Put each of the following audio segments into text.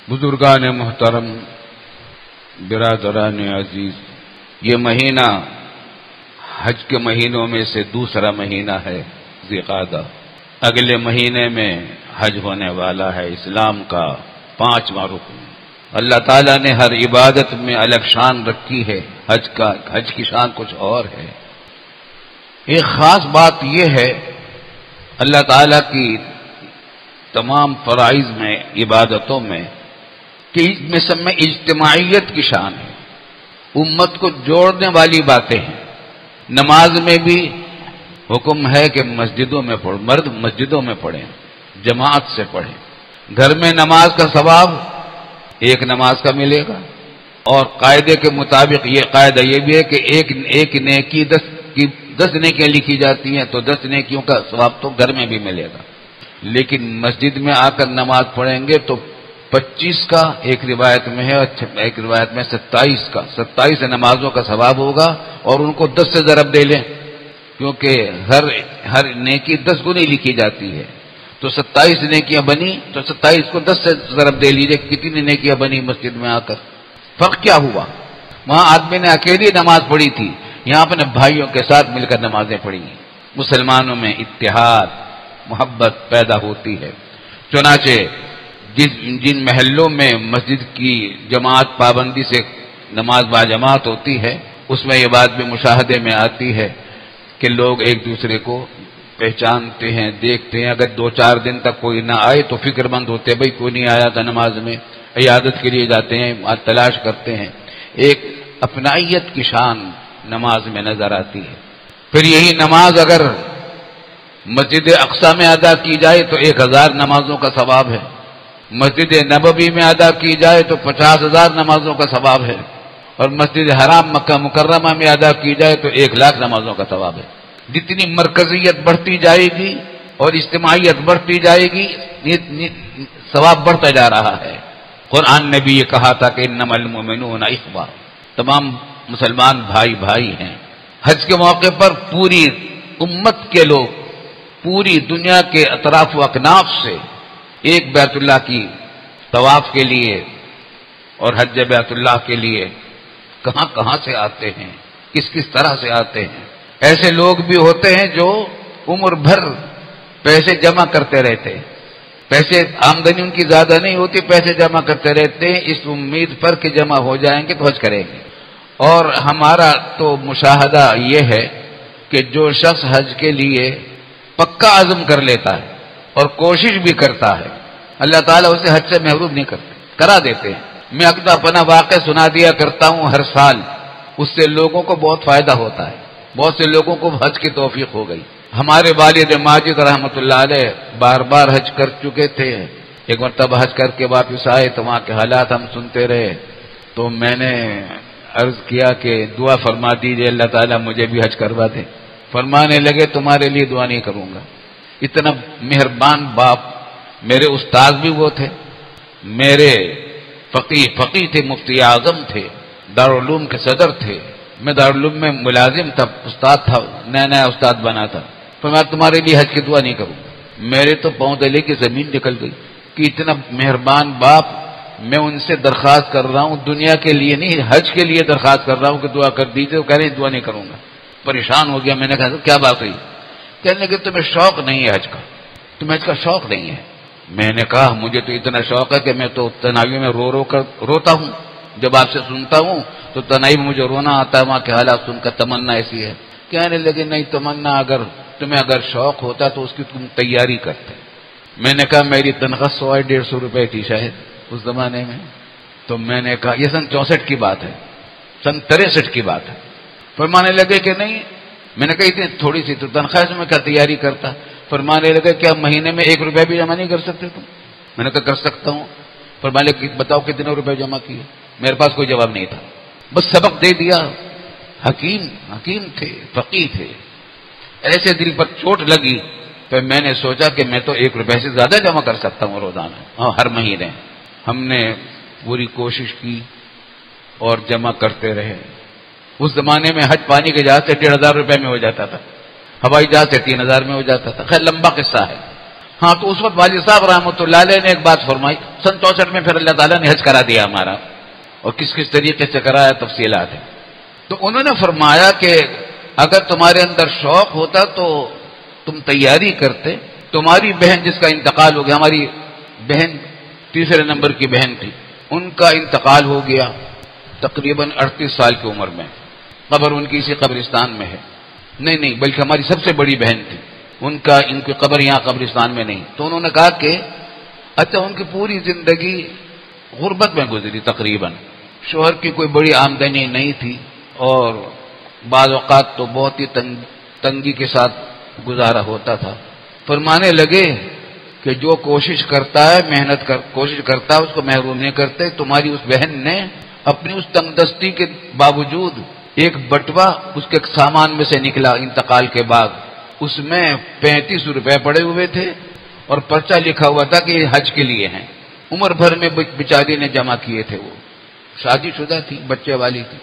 بزرگان محترم، برادران عزیز، یہ مہینہ حج کے مہینوں میں سے دوسرا مہینہ ہے، ذی القعدہ۔ اگلے مہینے میں حج ہونے والا ہے، اسلام کا 5واں رکن۔ اللہ تعالیٰ نے ہر عبادت میں الگ شان رکھی ہے، حج کی شان کچھ اور ہے۔ ایک خاص بات یہ ہے، اللہ تعالیٰ کی تمام فرائض میں، عبادتوں میں، کہ اس میں سب میں اجتماعیت کی شان ہے، امت کو جوڑنے والی باتیں ہیں۔ نماز میں بھی حکم ہے کہ مسجدوں میں پڑھ، مرد مسجدوں میں پڑھیں، جماعت سے پڑھیں۔ گھر میں نماز کا ثواب ایک نماز کا ملے گا، اور قاعدے کے مطابق یہ قاعدہ یہ بھی ہے کہ ایک نیکی 10 نیکیاں لکھی جاتی ہیں، تو 10 نیکیوں کا ثواب تو گھر میں بھی ملے گا۔ لیکن مسجد میں آ کر نماز پڑھیں گے تو 25 کا ایک روایت میں ہے، ایک روایت میں 27 نمازوں کا ثواب ہوگا، اور ان کو 10 سے ضرب دے لیں، کیونکہ ہر نیکی 10 گنی لکھی جاتی ہے، تو 27 نیکیاں بنی، تو 27 کو 10 سے ضرب دے لیجئے، کتنی نیکیاں بنی مسجد میں آ کر۔ فرق کیا ہوا؟ وہاں آدمی نے اکیلی نماز پڑھی تھی، یہاں اپنے بھائیوں کے ساتھ مل کر نمازیں پڑھی ہیں۔ مسلمانوں میں اتحاد، محبت پیدا ہوتی ہے۔ چنانچہ جن محلوں میں مسجد کی جماعت پابندی سے نماز باجماعت ہوتی ہے، اس میں یہ بات بھی مشاہدے میں آتی ہے کہ لوگ ایک دوسرے کو پہچانتے ہیں، دیکھتے ہیں۔ اگر 2-4 دن تک کوئی نہ آئے تو فکر مند ہوتے ہیں، بھئی کوئی نہیں آیا تھا نماز میں، عیادت کے لیے جاتے ہیں، تلاش کرتے ہیں۔ ایک اپنائیت کی شان نماز میں نظر آتی ہے۔ پھر یہی نماز اگر مسجد اقصی میں ادا کی جائے تو 1000 نمازوں کا ثواب ہے، مسجد نبوی میں ادا کی جائے تو 50,000 نمازوں کا ثواب ہے، اور مسجد حرام مکہ مکرمہ میں ادا کی جائے تو 1,00,000 نمازوں کا ثواب ہے۔ جتنی مرکزیت بڑھتی جائے گی اور اجتماعیت بڑھتی جائے گی، ثواب بڑھتا جا رہا ہے۔ قرآن نے بھی یہ کہا تھا کہ انما المؤمنون اخوہ، تمام مسلمان بھائی ہیں۔ حج کے موقع پر پوری امت کے لوگ پوری دنیا کے اطراف و اکناف سے ایک بیت اللہ کی طواف کے لیے اور حج بیت اللہ کے لیے کہاں سے آتے ہیں، کس طرح سے آتے ہیں۔ ایسے لوگ بھی ہوتے ہیں جو عمر بھر پیسے جمع کرتے رہتے ہیں، پیسے آمدنی ان کی زیادہ نہیں ہوتی، پیسے جمع کرتے رہتے ہیں اس امید پر کہ جمع ہو جائیں گے تو حج کریں گے۔ اور ہمارا تو مشاہدہ یہ ہے کہ جو شخص حج کے لیے پکا عزم کر لیتا ہے اور کوشش بھی کرتا ہے، اللہ تعالیٰ اسے حج سے محروم نہیں کرتے، کرا دیتے ہیں۔ میں اپنا واقعہ سنا دیا کرتا ہوں ہر سال، اس سے لوگوں کو بہت فائدہ ہوتا ہے، بہت سے لوگوں کو حج کی توفیق ہو گئی۔ ہمارے والد ماجد رحمۃ اللہ علیہ بار حج کر چکے تھے، ایک مرتبہ حج کر کے واپس آئے تو وہاں کے حالات ہم سنتے رہے، تو میں نے عرض کیا کہ دعا فرما دیجئے اللہ تعالیٰ مجھے بھی حج کروا دے۔ فرمانے لگے تمہارے لیے دعا نہیں کروں گا۔ اتنا مہربان باپ، میرے استاد بھی وہ تھے، میرے فقی تھے، مفتی اعظم تھے، دارالعلوم کے صدر تھے، میں دارالعلوم میں ملازم تھا، استاد تھا، نیا استاد بنا تھا۔ تو میں تمہارے لیے حج کی دعا نہیں کروں گا۔ میرے تو پاؤں تلے کی زمین نکل گئی کہ اتنا مہربان باپ، میں ان سے درخواست کر رہا ہوں، دنیا کے لیے نہیں حج کے لیے درخواست کر رہا ہوں کہ دعا کر دیجیے۔ وہ کہہ رہے ہیں دعا نہیں کروں گا۔ پریشان ہو گیا، میں نے کہا کیا بات ہوئی؟ کہنے لگے تمہیں شوق نہیں ہے حج کا، تمہیں حج کا شوق نہیں ہے۔ میں نے کہا مجھے تو اتنا شوق ہے کہ میں تو تنہائی میں رو کر روتا ہوں، جب آپ سے سنتا ہوں تو تنہائی میں مجھے رونا آتا ہے، وہاں کے حالات سن کر تمنا ایسی ہے۔ کہنے لگے نہیں تمنا تمہیں شوق ہوتا تو اس کی تم تیاری کرتے۔ میں نے کہا میری تنخواہ 100-150 روپے تھی شاید اس زمانے میں، تو میں نے کہا یہ سن 64 کی بات ہے، سن 63 کی بات ہے۔ فرمانے لگے کہ نہیں، میں نے کہا اتنی تھوڑی سی تو تنخواہ سے میں کیا تیاری کرتا؟ فرمانے لگے کیا مہینے میں 1 روپے بھی جمع نہیں کر سکتے تم؟ میں نے کہا کر سکتا ہوں۔ فرمانے لگے بتاؤ کتنے روپے جمع کیے؟ میرے پاس کوئی جواب نہیں تھا، بس سبق دے دیا۔ حکیم تھے، فقی تھے۔ ایسے دل پر چوٹ لگی تو میں نے سوچا کہ میں تو 1 روپے سے زیادہ جمع کر سکتا ہوں روزانہ، ہر مہینے۔ ہم نے پوری کوشش کی اور جمع کرتے رہے۔ اس زمانے میں حج پانی کے جہاز سے 1,500 روپے میں ہو جاتا تھا، ہوائی جہاز سے 3,000 میں ہو جاتا تھا۔ خیر لمبا قصہ ہے۔ ہاں تو اس وقت والد صاحب رحمۃ اللہ علیہ نے ایک بات فرمائی، سن 64 میں پھر اللہ تعالیٰ نے حج کرا دیا ہمارا، اور کس کس طریقے سے کرایا تفصیلات ہیں۔ تو انہوں نے فرمایا کہ اگر تمہارے اندر شوق ہوتا تو تم تیاری کرتے۔ تمہاری بہن جس کا انتقال ہو گیا، ہماری بہن تیسرے نمبر کی بہن تھی، ان کا انتقال ہو گیا تقریباً 38 سال کی عمر میں، قبر ان کی اسی قبرستان میں ہے۔ نہیں بلکہ ہماری سب سے بڑی بہن تھی، ان کی قبر یہاں قبرستان میں نہیں۔ تو انہوں نے کہا کہ اچھا، ان کی پوری زندگی غربت میں گزری تقریباً، شوہر کی کوئی بڑی آمدنی نہیں تھی، اور بعض اوقات تو بہت ہی تنگی کے ساتھ گزارا ہوتا تھا۔ فرمانے لگے کہ جو کوشش کرتا ہے، کوشش کرتا ہے، اس کو محروم نہیں کرتے۔ تمہاری اس بہن نے اپنی اس تنگ دستی کے باوجود ایک بٹوا اس کے سامان میں سے نکلا انتقال کے بعد، اس میں 35 روپے پڑے ہوئے تھے اور پرچہ لکھا ہوا تھا کہ یہ حج کے لیے ہیں۔ عمر بھر میں بیچاری نے جمع کیے تھے، وہ شادی شدہ تھی، بچوں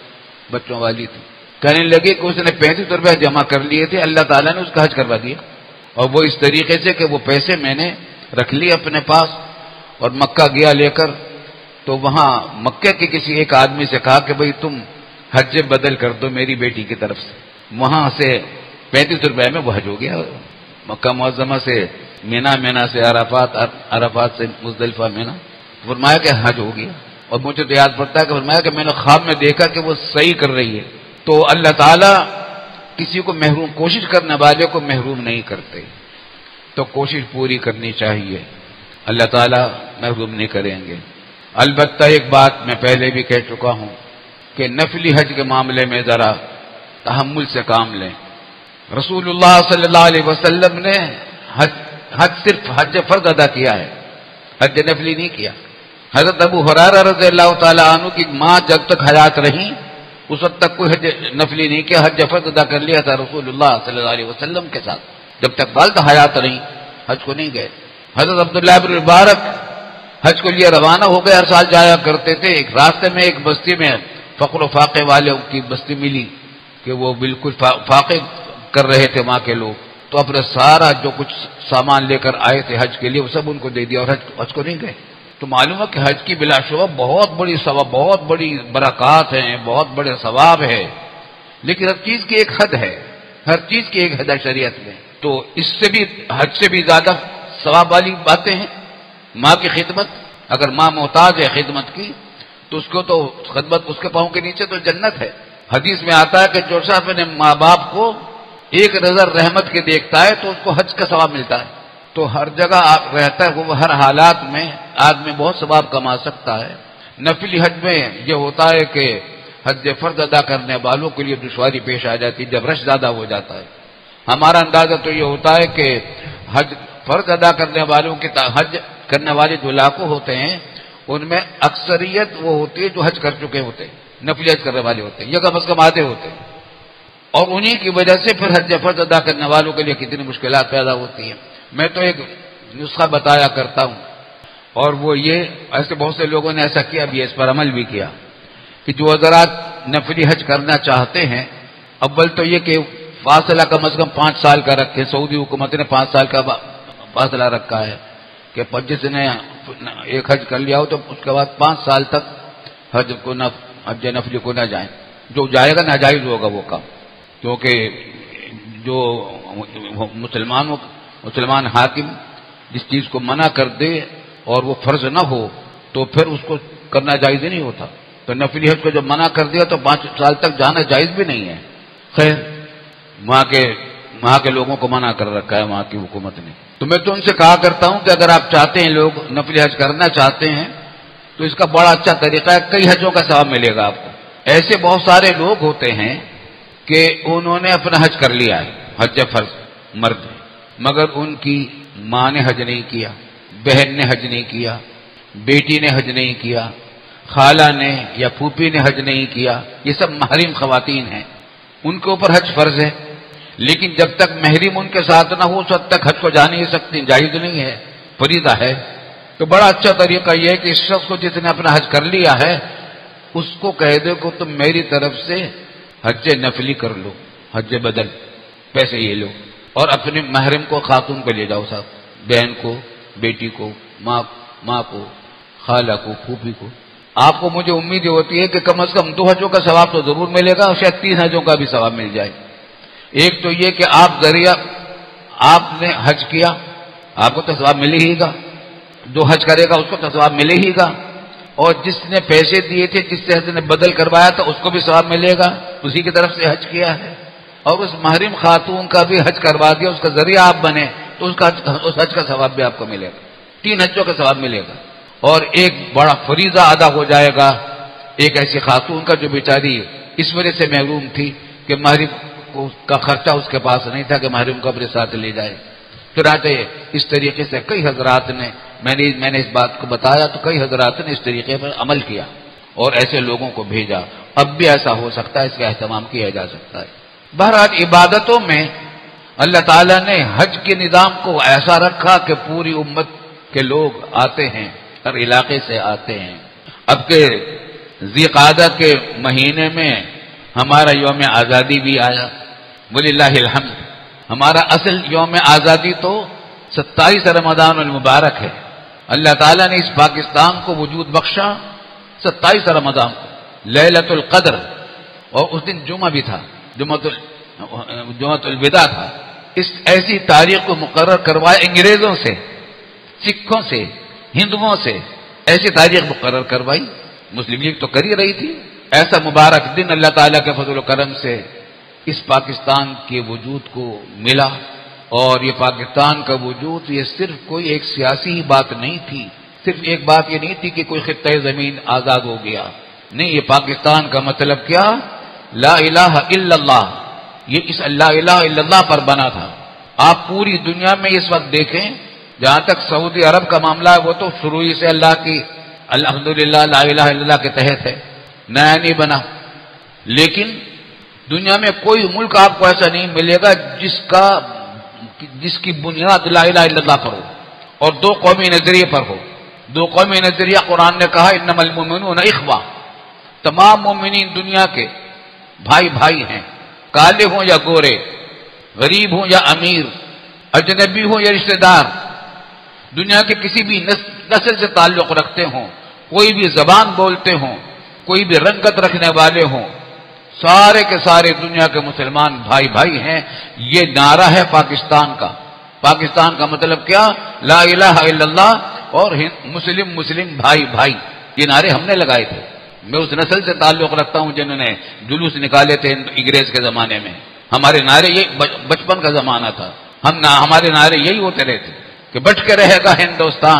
والی تھی۔ کہنے لگے کہ اس نے 35 روپے جمع کر لیے تھے، اللہ تعالیٰ نے اس کا حج کروا دیا، اور وہ اس طریقے سے کہ وہ پیسے میں نے رکھ لیے اپنے پاس، اور مکہ گیا لے کر۔ تو وہاں مکہ کے کسی ایک آدمی سے کہا کہ بھئی تم حج بدل کر دو میری بیٹی کی طرف سے۔ وہاں سے 35 روپے میں وہ حج ہو گیا، مکہ معظمہ سے مینا سے عرفات سے مزدلفہ مینا۔ فرمایا کہ حج ہو گیا، اور مجھے تو یاد پڑتا ہے کہ فرمایا کہ میں نے خواب میں دیکھا کہ وہ صحیح کر رہی ہے۔ تو اللہ تعالیٰ کسی کو کوشش کرنے والے کو محروم نہیں کرتے، تو کوشش پوری کرنی چاہیے، اللہ تعالیٰ محروم نہیں کریں گے۔ البتہ ایک بات میں پہلے بھی کہہ چکا ہوں کہ نفلی حج کے معاملے میں ذرا تحمل سے کام لیں۔ رسول اللہ صلی اللہ علیہ وسلم نے حج صرف حج فرض ادا کیا ہے، حج نفلی نہیں کیا۔ حضرت ابو ہریرہ رضی اللہ تعالیٰ عنہ کی ماں جب تک حیات رہیں اس وقت تک کوئی حج نفلی نہیں کیا، حج فرض ادا کر لیا تھا رسول اللہ صلی اللہ علیہ وسلم کے ساتھ، جب تک والدہ حیات رہیں حج کو نہیں گئے۔ حضرت عبداللہ بن مبارک حج کو لیے روانہ ہو گئے، ہر سال جایا کرتے تھے۔ ایک راستے میں ایک بستی میں فقر و فاقے والے کی بستی ملی کہ وہ بالکل فاقے کر رہے تھے وہاں کے لوگ، تو اپنا سارا جو کچھ سامان لے کر آئے تھے حج کے لیے وہ سب ان کو دے دیا، اور حج کو نہیں گئے۔ تو معلوم ہے کہ حج کی بلا شبہ بہت بڑی برکات ہیں، بہت بڑے ثواب ہے، لیکن ہر چیز کی ایک حد ہے، ہر چیز کی ایک حد ہے شریعت میں۔ تو اس سے بھی حج سے بھی زیادہ ثواب والی باتیں ہیں۔ ماں کی خدمت، اگر ماں محتاج ہے خدمت کی تو اس کو تو خدمت، اس کے پاؤں کے نیچے تو جنت ہے۔ حدیث میں آتا ہے کہ جو شخص اپنے ماں باپ کو ایک نظر رحمت کے دیکھتا ہے تو اس کو حج کا ثواب ملتا ہے۔ تو ہر جگہ رہتا ہے، وہ ہر حالات میں آدمی بہت ثواب کما سکتا ہے۔ نفلی حج میں یہ ہوتا ہے کہ حج فرض ادا کرنے والوں کے لیے دشواری پیش آ جاتی ہے جب رش زیادہ ہو جاتا ہے۔ ہمارا اندازہ تو یہ ہوتا ہے کہ حج فرض ادا کرنے والوں کے حج کرنے والے جو علاقوں ہوتے ہیں ان میں اکثریت وہ ہوتی ہے جو حج کر چکے ہوتے ہیں، نفلی حج کرنے والے ہوتے ہیں، یہ کم از کم آدھے ہوتے ہیں، اور انہی کی وجہ سے پھر حج فرض ادا کرنے والوں کے لیے کتنی مشکلات پیدا ہوتی ہیں۔ میں تو ایک نسخہ بتایا کرتا ہوں، اور وہ یہ ایسے بہت سے لوگوں نے ایسا کیا بھی، اس پر عمل بھی کیا، کہ جو حضرات نفلی حج کرنا چاہتے ہیں، اول تو یہ کہ فاصلہ کم از کم 5 سال کا رکھے۔ سعودی حکومت نے 5 سال کا فاصلہ رکھا ہے کہ جس نے ایک حج کر لیا ہو تو اس کے بعد 5 سال تک حج نفلی کو نہ جائیں، جو جائے گا ناجائز ہوگا وہ کام، کیونکہ جو مسلمان حاکم جس چیز کو منع کر دے اور وہ فرض نہ ہو تو پھر اس کو کرنا جائز ہی نہیں ہوتا۔ تو نفلی حج کو جب منع کر دیا تو 5 سال تک جانا جائز بھی نہیں ہے۔ خیر، وہاں کے لوگوں کو منع کر رکھا ہے وہاں کی حکومت نے۔ تو میں تو ان سے کہا کرتا ہوں کہ اگر آپ چاہتے ہیں، لوگ نفلی حج کرنا چاہتے ہیں، تو اس کا بڑا اچھا طریقہ ہے، کئی حجوں کا ثواب ملے گا آپ کو۔ ایسے بہت سارے لوگ ہوتے ہیں کہ انہوں نے اپنا حج کر لیا ہے، حج فرض مرد، مگر ان کی ماں نے حج نہیں کیا، بہن نے حج نہیں کیا، بیٹی نے حج نہیں کیا، خالہ نے یا پھوپھی نے حج نہیں کیا، یہ سب محرم خواتین ہیں، ان کے اوپر حج فرض ہے، لیکن جب تک محرم ان کے ساتھ نہ ہو اس وقت تک حج کو جا نہیں سکتی، جائز نہیں ہے، فریضہ ہے۔ تو بڑا اچھا طریقہ یہ ہے کہ اس شخص کو جس نے اپنا حج کر لیا ہے اس کو کہہ دے کہ تم میری طرف سے حج نفلی کر لو، حج بدل، پیسے یہ لو، اور اپنے محرم کو، خاتون کو لے جاؤ، صاحب، بہن کو، بیٹی کو، ماں کو، خالہ کو، پھوپھی کو. آپ کو مجھے امید ہوتی ہے کہ کم از کم 2 حجوں کا ثواب تو ضرور ملے گا، اور شاید 3 حجوں کا بھی ثواب مل جائے. ایک تو یہ کہ آپ نے حج کیا، آپ کو تو ثواب ملے ہی گا، جو حج کرے گا اس کو تو ثواب ملے ہی گا، اور جس نے پیسے دیے تھے، جس سے حج نے بدل کروایا تھا، اس کو بھی ثواب ملے گا، اسی کی طرف سے حج کیا ہے. اور اس محرم خاتون کا بھی حج کروا دیا، اس کا ذریعہ آپ بنے، تو اس حج کا ثواب بھی آپ کو ملے گا، 3 حجوں کا ثواب ملے گا. اور ایک بڑا فریضہ ادا ہو جائے گا ایک ایسی خاتون کا جو بیچاری اس وجہ سے محروم تھی کہ محرم کا خرچہ اس کے پاس نہیں تھا کہ محرم کو اپنے ساتھ لے جائے. چنانچہ اس طریقے سے کئی حضرات نے، میں نے اس بات کو بتایا تو کئی حضرات نے اس طریقے پر عمل کیا اور ایسے لوگوں کو بھیجا. اب بھی ایسا ہو سکتا ہے، اس کا اہتمام کیا جا سکتا ہے. بہرحال عبادتوں میں اللہ تعالیٰ نے حج کے نظام کو ایسا رکھا کہ پوری امت کے لوگ آتے ہیں، ہر علاقے سے آتے ہیں. اب کہ ذی قعدہ کے مہینے میں ہمارا یوم آزادی بھی آیا، وللہ الحمد. ہمارا اصل یوم آزادی تو 27 رمضان المبارک ہے. اللہ تعالیٰ نے اس پاکستان کو وجود بخشا 27 رمضان کو، لیلۃ القدر، اور اس دن جمعہ بھی تھا، جمعۃ الوداع تھا. اس ایسی تاریخ کو مقرر کروایا انگریزوں سے، سکھوں سے، ہندوؤں سے، ایسی تاریخ مقرر کروائی. مسلم لیگ تو کر ہی رہی تھی. ایسا مبارک دن اللہ تعالیٰ کے فضل و کرم سے اس پاکستان کے وجود کو ملا. اور یہ پاکستان کا وجود یہ صرف کوئی ایک سیاسی ہی بات نہیں تھی، صرف ایک بات یہ نہیں تھی کہ کوئی خطہ زمین آزاد ہو گیا. نہیں، یہ پاکستان کا مطلب کیا؟ لا الہ الا اللہ. یہ اس لا الہ الا اللہ پر بنا تھا. آپ پوری دنیا میں اس وقت دیکھیں، جہاں تک سعودی عرب کا معاملہ ہے وہ تو شروع ہی سے اللہ کی الحمدللہ لا الہ الا اللہ کے تحت ہے، نیا نہیں بنا. لیکن دنیا میں کوئی ملک آپ کو ایسا نہیں ملے گا جس کی بنیاد لا الہ الا اللہ پر ہو اور 2 قومی نظریے پر ہو. 2 قومی نظریہ قرآن نے کہا انما المؤمنون اخوہ. تمام مومنین دنیا کے بھائی بھائی ہیں، کالے ہوں یا گورے، غریب ہوں یا امیر، اجنبی ہوں یا رشتہ دار، دنیا کے کسی بھی نسل سے تعلق رکھتے ہوں، کوئی بھی زبان بولتے ہوں، کوئی بھی رنگت رکھنے والے ہوں، سارے کے سارے دنیا کے مسلمان بھائی بھائی ہیں. یہ نعرہ ہے پاکستان کا. پاکستان کا مطلب کیا؟ لا الہ الا اللہ اور مسلم مسلم بھائی بھائی. یہ نعرے ہم نے لگائے تھے. میں اس نسل سے تعلق رکھتا ہوں جنہوں نے جلوس نکالے تھے انگریز کے زمانے میں. ہمارے نعرے یہ بچپن کا زمانہ تھا. ہمارے نعرے یہی ہوتے رہتے کہ بچ کے رہے گا ہندوستان،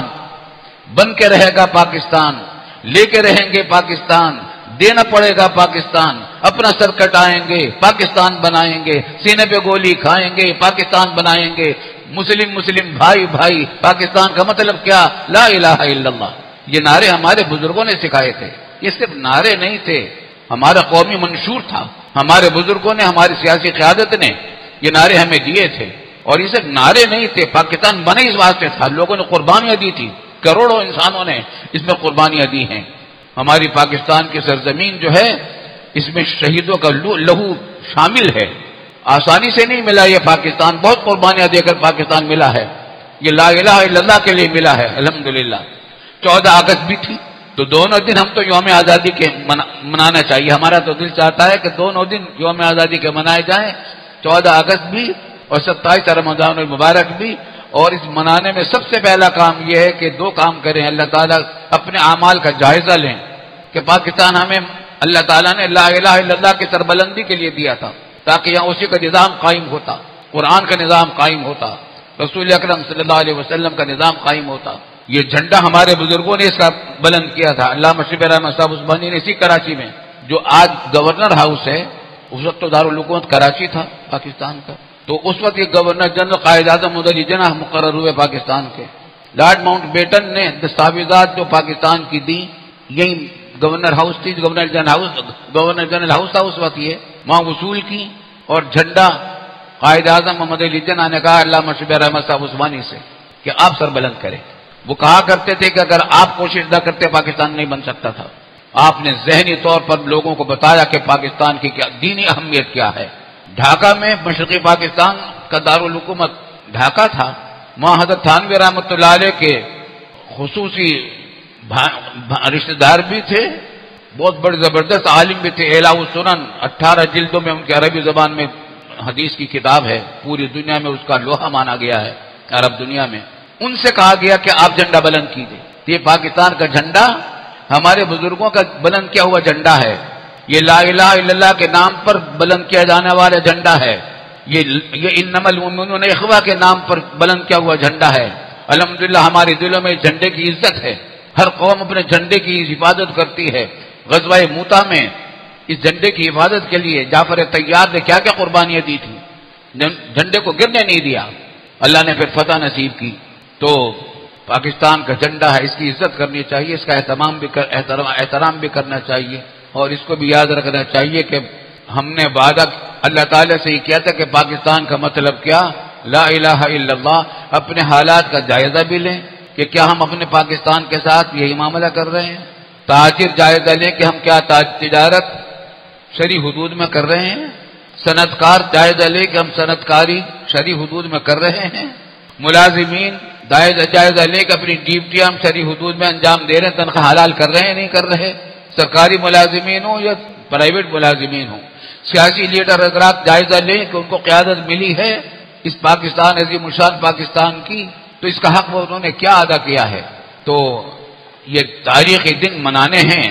بن کے رہے گا پاکستان، لے کے رہیں گے پاکستان، دینا پڑے گا پاکستان، اپنا سر کٹائیں گے پاکستان بنائیں گے، سینے پہ گولی کھائیں گے پاکستان بنائیں گے، مسلم مسلم بھائی بھائی. پاکستان کا مطلب کیا؟ لا الہ الا اللہ. یہ نعرے ہمارے بزرگوں نے سکھائے تھے. یہ صرف نعرے نہیں تھے، ہمارا قومی منشور تھا. ہمارے بزرگوں نے، ہماری سیاسی قیادت نے یہ نعرے ہمیں دیے تھے. اور یہ صرف نعرے نہیں تھے، پاکستان بنے اس واسطے تھا. لوگوں نے قربانیاں دی تھی، کروڑوں انسانوں نے اس میں قربانیاں دی ہیں. ہماری پاکستان کی سرزمین جو ہے اس میں شہیدوں کا لہو شامل ہے. آسانی سے نہیں ملا یہ پاکستان، بہت قربانیاں دے کر پاکستان ملا ہے. یہ لا الہ الا اللہ کے لیے ملا ہے الحمدللہ. 14 اگست بھی تھی، تو دونوں دن ہم تو یوم آزادی کے منانا چاہیے. ہمارا تو دل چاہتا ہے کہ دونوں دن یوم آزادی کے منائے جائیں، 14 اگست بھی اور 27 رمضان المبارک بھی. اور اس منانے میں سب سے پہلا کام یہ ہے کہ 2 کام کریں. اللہ تعالیٰ اپنے اعمال کا جائزہ لیں کہ پاکستان ہمیں اللہ تعالیٰ نے لا الہ الا اللہ کی سربلندی کے لیے دیا تھا تاکہ یہاں اسی کا نظام قائم ہوتا، قرآن کا نظام قائم ہوتا، رسول اکرم صلی اللہ علیہ وسلم کا نظام قائم ہوتا. یہ جھنڈا ہمارے بزرگوں نے اس کا بلند کیا تھا. علامہ شبیر احمد صاحب عثمانی نے اسی کراچی میں، جو آج گورنر ہاؤس ہے، اس وقت تو دارالحکومت کراچی تھا پاکستان کا. تو اس وقت یہ گورنر جنرل قائد اعظم مدعی جناح مقرر ہوئے پاکستان کے. لارڈ ماؤنٹ بیٹن نے دستاویزات جو پاکستان کی دی، یہی گورنر ہاؤس تھی، گورنر جنرل ہاؤس تھا اس وقت، یہ وہاں وصول کی. اور جھنڈا قائد اعظم محمد علی جناح نے کہا علامہ شبیر احمد صاحب عثمانی سے کہ آپ سر بلند کریں. وہ کہا کرتے تھے کہ اگر آپ کوشش نہ کرتے پاکستان نہیں بن سکتا تھا. آپ نے ذہنی طور پر لوگوں کو بتایا کہ پاکستان کی کیا دینی اہمیت کیا ہے. ڈھاکہ میں مشرقی پاکستان کا دارالحکومت ڈھاکہ تھا. وہاں حضرت تھانوی رحمۃ اللہ علیہ کے خصوصی رشتہ دار بھی تھے، بہت بڑے زبردست عالم بھی تھے، اعلاء السنن 18 جلدوں میں ان کے عربی زبان میں حدیث کی کتاب ہے، پوری دنیا میں اس کا لوہا مانا گیا ہے، عرب دنیا میں۔ ان سے کہا گیا کہ آپ جھنڈا بلند کیجیے، یہ پاکستان کا جھنڈا ہمارے بزرگوں کا بلند کیا ہوا جھنڈا ہے، یہ لا الہ الا اللہ کے نام پر بلند کیا جانے والا جھنڈا ہے، یہ انما المؤمنون اخوہ کے نام پر بلند کیا ہوا جھنڈا ہے۔ الحمدللہ ہمارے دلوں میں جھنڈے کی عزت ہے، ہر قوم اپنے جھنڈے کی حفاظت کرتی ہے۔ غزوہ موتا میں اس جھنڈے کی حفاظت کے لیے جعفر طیار نے کیا کیا قربانیاں دی تھی، جھنڈے کو گرنے نہیں دیا، اللہ نے پھر فتح نصیب کی۔ تو پاکستان کا جھنڈا ہے، اس کی عزت کرنی چاہیے، اس کا احترام بھی کرنا چاہیے، اور اس کو بھی یاد رکھنا چاہیے کہ ہم نے وعدہ اللہ تعالیٰ سے یہ کیا تھا کہ پاکستان کا مطلب کیا، لا الہ الا اللہ۔ اپنے حالات کا جائزہ بھی لیں کہ کیا ہم اپنے پاکستان کے ساتھ یہی معاملہ کر رہے ہیں، تاجر جائزہ لیں کہ ہم کیا تجارت شرعی حدود میں کر رہے ہیں، صنعت کار جائزہ لیں کہ ہم صنعت کاری شرعی حدود میں کر رہے ہیں، ملازمین جائزہ لیں کہ اپنی ڈیوٹیاں ہم شرعی حدود میں انجام دے رہے ہیں، تنخواہ حلال کر رہے ہیں نہیں کر رہے، سرکاری ملازمین ہوں یا پرائیویٹ ملازمین ہوں۔ سیاسی لیڈر حضرات جائزہ لیں کہ ان کو قیادت ملی ہے اس پاکستان عظیم الشان پاکستان کی، تو اس کا حق وہ انہوں نے کیا ادا کیا ہے۔ تو یہ تاریخی دن منانے ہیں،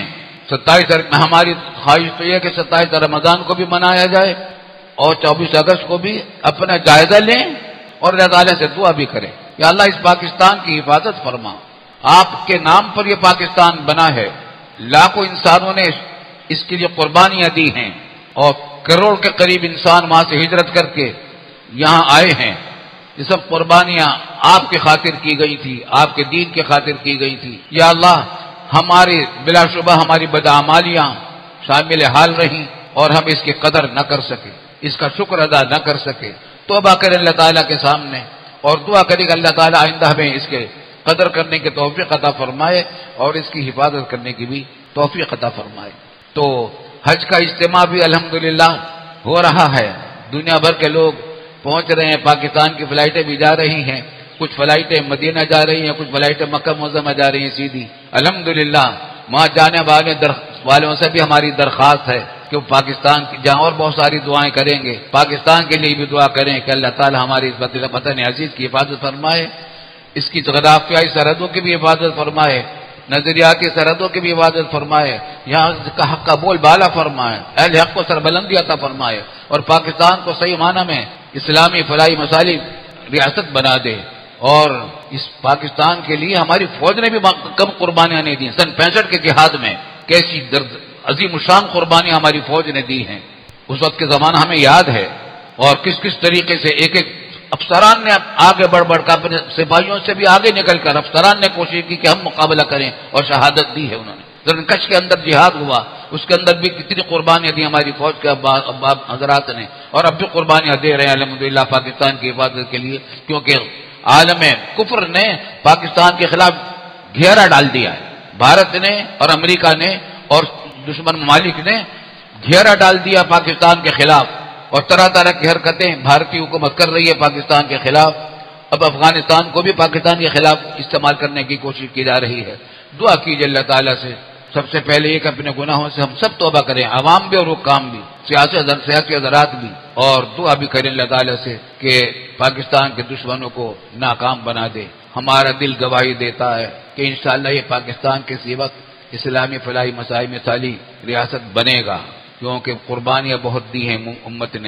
27 ہماری خواہش تو یہ کہ 27 رمضان کو بھی منایا جائے اور 24 اگست کو بھی اپنا جائزہ لیں اور اللہ تعالیٰ سے دعا بھی کریں یا اللہ اس پاکستان کی حفاظت فرما، آپ کے نام پر یہ پاکستان بنا ہے، لاکھوں انسانوں نے اس کے لیے قربانیاں دی ہیں اور کروڑ کے قریب انسان وہاں سے ہجرت کر کے یہاں آئے ہیں، یہ سب قربانیاں آپ کی خاطر کی گئی تھی، آپ کے دین کی خاطر کی گئی تھی۔ یا اللہ ہماری بلا شبہ ہماری بدعمالیاں شامل حال رہیں اور ہم اس کی قدر نہ کر سکے، اس کا شکر ادا نہ کر سکے، توبہ کریں اللہ تعالیٰ کے سامنے اور دعا کریں کہ اللہ تعالیٰ آئندہ ہمیں اس کے قدر کرنے کی توفیق عطا فرمائے اور اس کی حفاظت کرنے کی بھی توفیق عطا فرمائے۔ تو حج کا اجتماع بھی الحمدللہ ہو رہا ہے، دنیا بھر کے لوگ پہنچ رہے ہیں، پاکستان کی فلائٹیں بھی جا رہی ہیں، کچھ فلائٹیں مدینہ جا رہی ہیں، کچھ فلائٹیں مکہ معظمہ جا رہی ہیں سیدھی۔ الحمدللہ وہاں جانے والوں سے بھی ہماری درخواست ہے کہ وہ پاکستان کی جہاں اور بہت ساری دعائیں کریں گے، پاکستان کے لیے بھی دعا کریں کہ اللہ تعالی ہماری اس وطن عزیز کی حفاظت فرمائے، اس کی جغرافیائی سرحدوں کی بھی حفاظت فرمائے، نظریاتی سرحدوں کی بھی حفاظت فرمائے، یہاں کا حق کا بول بالا فرمائے، اہل حق کو سربلندی عطا فرمائے اور پاکستان کو صحیح معنی میں اسلامی فلاحی مسالک ریاست بنا دے۔ اور اس پاکستان کے لیے ہماری فوج نے بھی کم قربانیاں نہیں دی، سن 65 کے جہاد میں کیسی عظیم الشان قربانیاں ہماری فوج نے دی ہیں، اس وقت کے زمانہ ہمیں یاد ہے، اور کس کس طریقے سے ایک ایک افسران نے آگے بڑھ کر اپنے سپاہیوں سے بھی آگے نکل کر افسران نے کوشش کی کہ ہم مقابلہ کریں اور شہادت دی ہے انہوں نے۔ زرنکش کے اندر جہاد ہوا، اس کے اندر بھی کتنی قربانیاں دی ہماری فوج کے اباب حضرات نے، اور اب بھی قربانیاں دے رہے ہیں الحمدللہ پاکستان کی حفاظت کے لیے، کیونکہ عالم کفر نے پاکستان کے خلاف گھیرا ڈال دیا ہے، بھارت نے اور امریکہ نے اور دشمن ممالک نے گھیرا ڈال دیا پاکستان کے خلاف، اور طرح طرح کی حرکتیں بھارتی حکومت کر رہی ہے پاکستان کے خلاف۔ اب افغانستان کو بھی پاکستان کے خلاف استعمال کرنے کی کوشش کی جا رہی ہے۔ دعا کیجیے اللہ تعالیٰ سے، سب سے پہلے ایک اپنے گناہوں سے ہم سب توبہ کریں، عوام بھی اور حکام بھی، سیاسی حضرات بھی، اور دعا بھی کریں اللہ تعالیٰ سے کہ پاکستان کے دشمنوں کو ناکام بنا دے۔ ہمارا دل گواہی دیتا ہے کہ انشاءاللہ یہ پاکستان کے سی وقت اسلامی فلاحی مسائل مثالی ریاست بنے گا، کیونکہ قربانیاں بہت دی ہیں، امت نے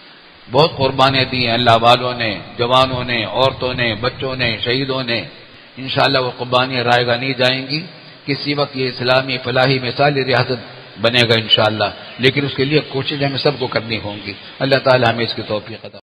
بہت قربانیاں دی ہیں، اللہ والوں نے، جوانوں نے، عورتوں نے، بچوں نے، شہیدوں نے۔ انشاءاللہ وہ قربانیاں رائے گاہ نہیں جائیں گی، کسی وقت یہ اسلامی فلاحی مثالی ریاست بنے گا انشاءاللہ، لیکن اس کے لیے کوشش ہمیں سب کو کرنی ہوں گی۔ اللہ تعالی ہمیں اس کی توفیق عطا